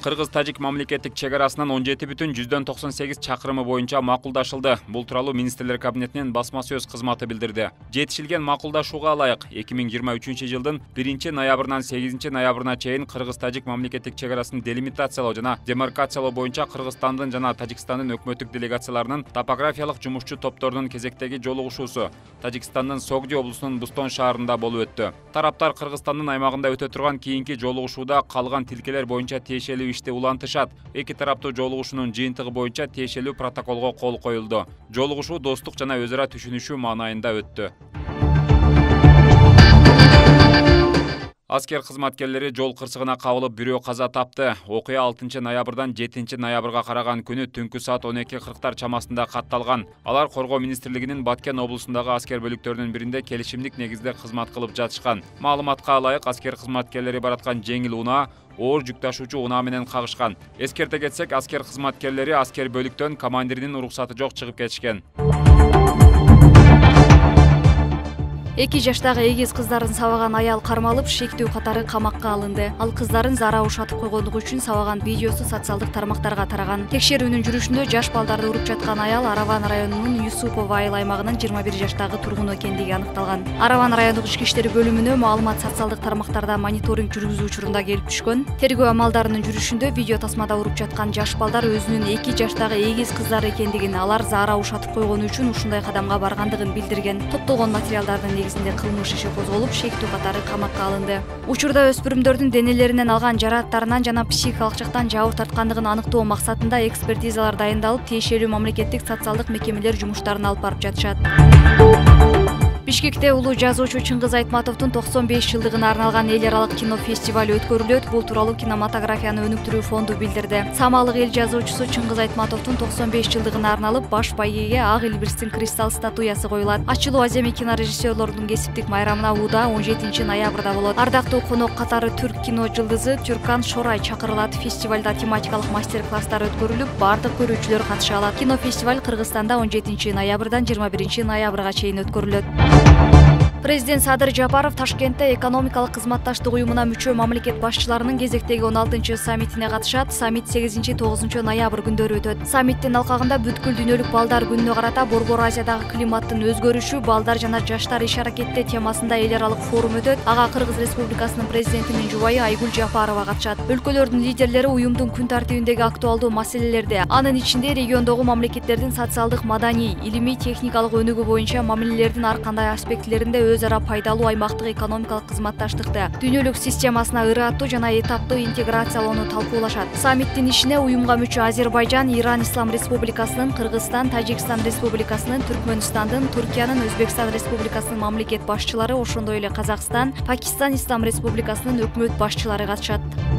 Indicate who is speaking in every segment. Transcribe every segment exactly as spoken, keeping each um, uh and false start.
Speaker 1: Кыргыз-Тажик мамлекеттик чек арасынан он жети бүтүн жүздөн токсон сегиз чакырымы боюнча макулдашылды. Бул тууралуу Министрлер кабинетинин басма сөз кызматы билдирди. Жетишилген макулдашууга ылайык эки миң жыйырма үчүнчү жылдын биринчи ноябрынан сегизинчи ноябрына чейин Кыргыз-Тажик мамлекеттик чек арасын делимитациялоо жана демаркациялоо боюнча Кыргызстандын жана Тажикстандын өкмөттүк делегацияларынын топографиялык жумушчу топторунун кезектеги жолугушуусу Тажикстандын Согди облусунун Бустон шаарында болуп өттү. Тараптар Кыргызстандын аймагында өтө турган кийинки жолугушууда калган тилкелер боюнча тиешелүү ишти улантышат. Эки тараптуу жолугушуунун жыйынтыгы боюнча тиешелүү протоколго кол коюлду. Жолугушуу достук жана өз ара түшүнүшүү маанайында өттү. Аскер кызматкерлери жол кырсыгына кабылып бирөө каза тапты. Окуя алтынчы ноябрдан жетинчи ноябрга караган күнү түнкү саат он эки кырктар чамасында катталган. Алар Коргоо министрлигинин Баткен облусундагы аскер бөлүктөрүнүн биринде келишимдик негизде кызмат кылып жатышкан. Маалыматка ылайык, аскер кызматкерлери бараткан жеңил унаа оор жүк ташуучу унаа менен кагышкан. Эскерте кетсек, аскер кызматкерлери аскер бөлүктөн командиринин уруксаты жок чыгып кетишкен.
Speaker 2: Эки жаштагы эгиз кыздарын сабаган аял кармалып, шектүү катары камакка алынды. Ал кыздарын зара ушатып койгондугу үчүн сабаган видеосу социалдык тармактарга тараган. Текшерүүнүн жүрүшүндө жаш балдарды уруп жаткан аял Араван районунун Юсупова айыл аймагынын жыйырма бир жаштагы тургуну экендиги аныкталган. Араван райондук ички иштер бөлүмүнө маалымат социалдык тармактарда мониторинг жүргүзүү учурунда келип түшкөн. Тергөө амалдарынын жүрүшүндө видео тасмада уруп жаткан жаш балдар өзүнүн эки жаштагы эгиз кыздары экендигин, алар зара ушатып койгону үчүн ушундай кадамга баргандыгын билдирген. Топтолгон материалдардын негизинде кылмыш иши козголуп, шектүү катары камакка алынды. Учурда өспүрүмдөрдүн денелеринен алган жарааттарынан жана психикалык жактан жабыр тарткандыгын аныктоо максатында экспертизалар дайындалып, тиешелүү мамлекеттик социалдык мекемелер жумуштарын алып барып жатышат. Бишкекте улуу жазуучу Чыңгыз Айтматовдун токсон беш жылдыгына арналган эл аралык кино фестиваль өткөрүлөт. Бул тууралуу кинематографияны өнүктүрүү фонду билдирди. Самалык эл жазуучусу Чыңгыз Айтматовдун токсон беш жылдыгына арналып баш байгеге ак Элбирстин кристалл статуясы коюлат. Ачылуу Аземи кинорежиссерлордун кесиптик майрамына ууда он жетинчи ноябрда болот. Ардактуу конок катары түрк кино жылдызы Түркан Шорай чакырылат. Фестивалда тематикалык мастер-класстар өткөрүлүп, бардык көрүүчүлөр катыша алат. Кино фестиваль Кыргызстанда он жетинчи ноябрдан жыйырма биринчи ноябрга чейин өткөрүлөт. Президент Садыр Жапаров Ташкентте экономикалык кызматташтык уюмуна мүчө мамлекет башчыларынын кезектеги он алтынчы саммитине катышат. Саммит сегизинчи тогузунчу ноябрь күндөрү өтөт. Саммиттин алкагында бүткүл дүйнөлүк балдар күнүнө карата Борбор Азиядагы климаттын өзгөрүшү, балдар жана жаштар иш аракетте темасында эл аралык форум өтөт. Ага Кыргыз Республикасынын президентинин жубайы Айгүл Жапарова катышат. Өлкөлөрдүн лидерлери уюмдун күн тартибиндеги актуалдуу маселелерди, анын ичинде региондогу мамлекеттердин социалдык, маданий, илимий, техникалык өнүгүү боюнча мамилелердин ар кандай аспектилеринде өз ара пайдалуу аймактык экономикалык кызматташтыкты дүйнөлүк системасына ыраттуу жана этаптуу интеграциялоону талкуулашат. Саммиттин ишине уюмга мүчө Азербайжан, Иран Ислам Республикасынын, Кыргызстан, Тажикстан Республикасынын, Түркмөнстандын, Туркиянын, Өзбекстан Республикасынын мамлекет башчылары, ошондой эле Казакстан, Пакистан Ислам Республикасынын өкмөт башчылары катышат.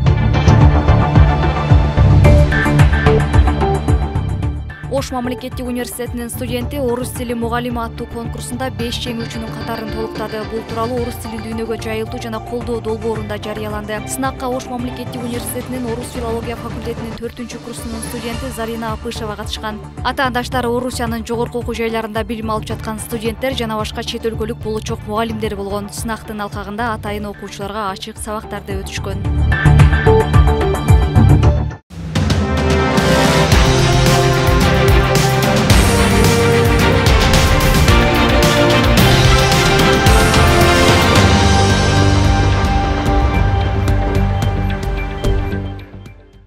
Speaker 2: Ош мамлекеттик университетинин студенти орус тили мугалими аттуу конкурсунда беш жеңүүчүнүн катарын толуктады. Бул тууралуу орус тилин дүйнөгө жайылтуу жана колдоо долбоорунда жарыяланды. Сынакка Ош мамлекеттик университетинин орус филология факультетинин төртүнчү курсунун студенти Зарина Апышева катышкан. Ата-андаштары Орусиянын жогорку окуу жайларында билим алып жаткан студенттер жана башка чет өлкөлүк болочок мугалимдер болгон. Сынактын алкагында атайын окуучуларга ачык сабактарды өтүшкөн.